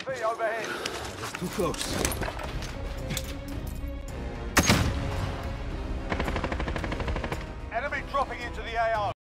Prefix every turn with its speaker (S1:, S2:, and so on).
S1: UAV overhead.
S2: That's too close.
S1: Enemy dropping into the AO.